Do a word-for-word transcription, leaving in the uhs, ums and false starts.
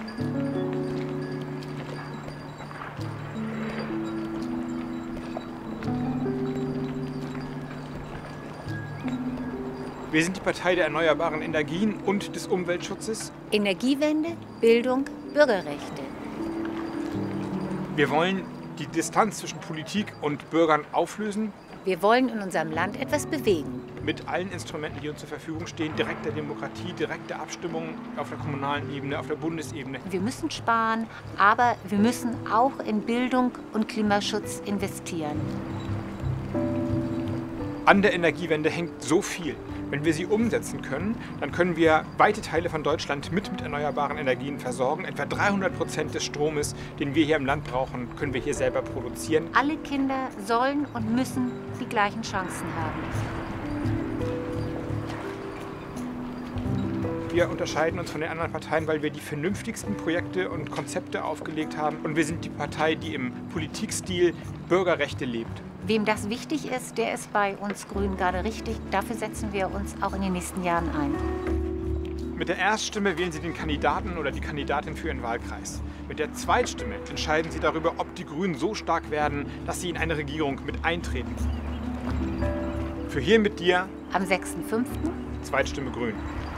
Wir sind die Partei der erneuerbaren Energien und des Umweltschutzes. Energiewende, Bildung, Bürgerrechte. Wir wollen die Distanz zwischen Politik und Bürgern auflösen. Wir wollen in unserem Land etwas bewegen. Mit allen Instrumenten, die uns zur Verfügung stehen, direkter Demokratie, direkte Abstimmung auf der kommunalen Ebene, auf der Bundesebene. Wir müssen sparen, aber wir müssen auch in Bildung und Klimaschutz investieren. An der Energiewende hängt so viel. Wenn wir sie umsetzen können, dann können wir weite Teile von Deutschland mit, mit erneuerbaren Energien versorgen. Etwa dreihundert Prozent des Stromes, den wir hier im Land brauchen, können wir hier selber produzieren. Alle Kinder sollen und müssen die gleichen Chancen haben. Wir unterscheiden uns von den anderen Parteien, weil wir die vernünftigsten Projekte und Konzepte aufgelegt haben. Und wir sind die Partei, die im Politikstil Bürgerrechte lebt. Wem das wichtig ist, der ist bei uns Grünen gerade richtig. Dafür setzen wir uns auch in den nächsten Jahren ein. Mit der Erststimme wählen Sie den Kandidaten oder die Kandidatin für Ihren Wahlkreis. Mit der Zweitstimme entscheiden Sie darüber, ob die Grünen so stark werden, dass sie in eine Regierung mit eintreten. Für hier mit dir am sechsten fünften Zweitstimme Grün.